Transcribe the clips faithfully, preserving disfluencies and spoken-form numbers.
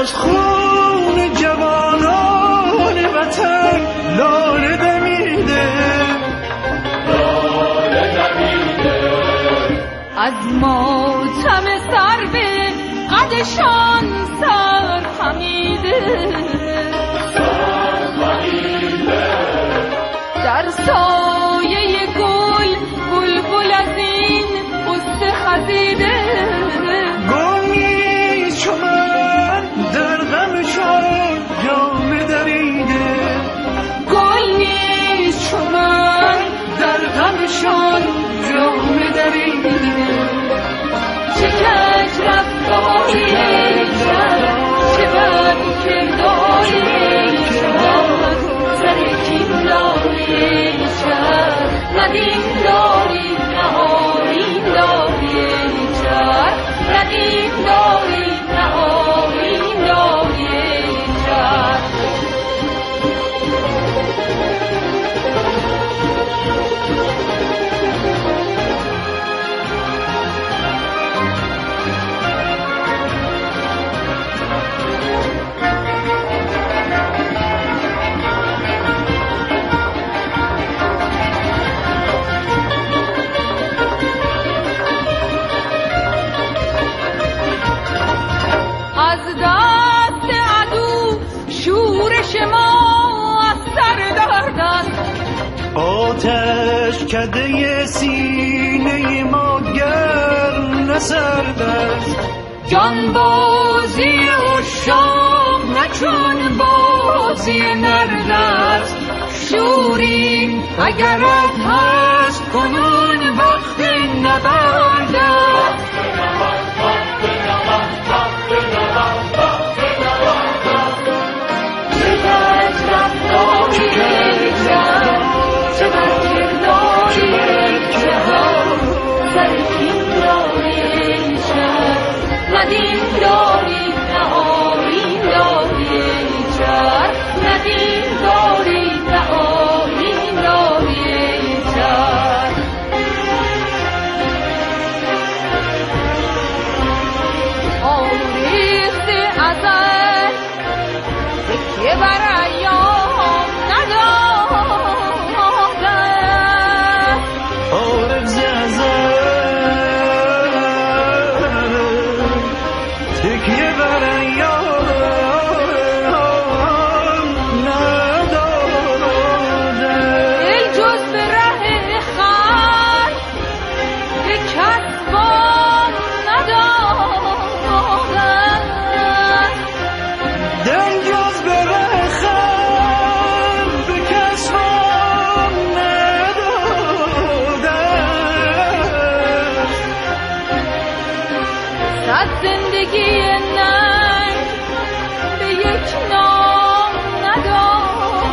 از خون جوانان وطن لاله دمیده، لاله دمیده، از ماتم سر به قدشان سر خمیده، سر خمیده، در سایه گل بلبل از این غصه خزیده، گل نیست چو من در غمشان جامه دریده، گل نیست چو من در غمشان جامه دریده، چه کج رفتاری کرد، چه بد کرداری کرد، سر کین داری کرد، ندیم داری نه آیین داری کرد، ندیم داری نه آیین داری کرد. از دست عدو شورش ما از سر دارد است، آتش کده سینه ما گرم نسرد است، جانبازی عشاق نچون بازی نرد است، شوریم اگرت هست کنون وقت نبرد است. ندیم داری نه آیین داری کرد، ندیم داری نه آیین داری کرد. آریخت ازل تکیه بر ایام ندادن، آرز ازل تکیه بر ایام ندادن، دل جز به ره خلق به کس وام ندادن، دل جز به ره خلق به کس وام ندادن، صد زندگی ننگ به یک نام ندادن،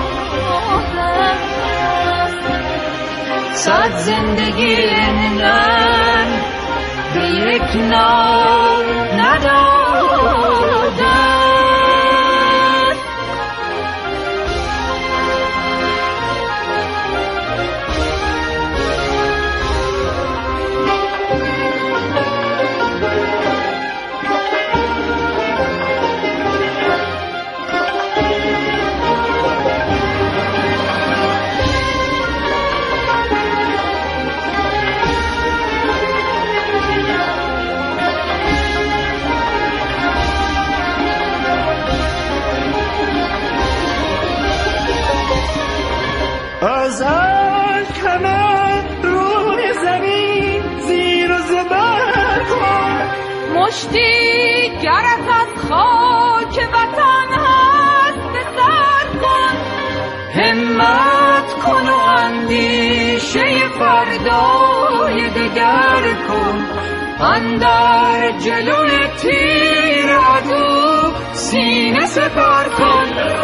صد زندگی ننگ به یک نام ندادن. از اشک همه روی زمین زیر و زبر کن، مشتی گرت از خاک وطن هست به سر کن، همت کن و اندیشه فردای دگر کن، اندر جلوی تیر عدو سینه سپر کن.